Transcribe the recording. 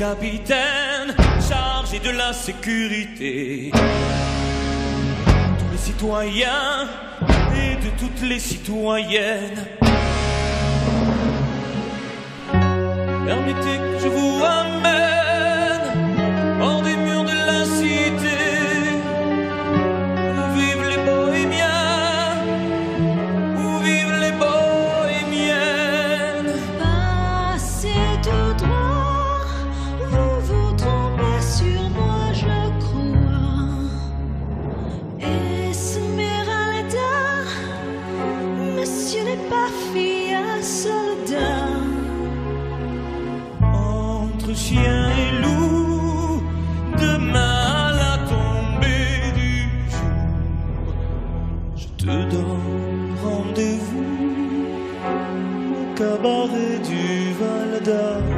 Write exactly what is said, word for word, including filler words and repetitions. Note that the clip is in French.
capitaine chargé de la sécurité. Tous les citoyens et de toutes les citoyennes. Permettez que je vous amène hors des murs de la cité, où vivent les bohémiens, où vivent les bohémiennes. Passez tout droit, vous vous trompez sur moi, je crois. Esmeralda, monsieur n'est pas fille à soldat. Entre chien et loup, demain à la tombée du jour, je te donne rendez-vous au cabaret du Val d'Arc.